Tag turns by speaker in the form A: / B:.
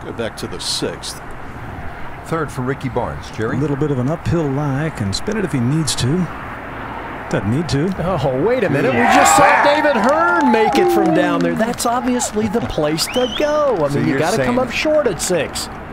A: Go back to the 6th.
B: Third for Ricky Barnes. Jerry?
C: A little bit of an uphill lie. Can spin it if he needs to. Doesn't need to.
D: Oh, wait a minute. We just saw David Hearn make it from down there. That's obviously the place to go. I mean, you got to come up short at 6.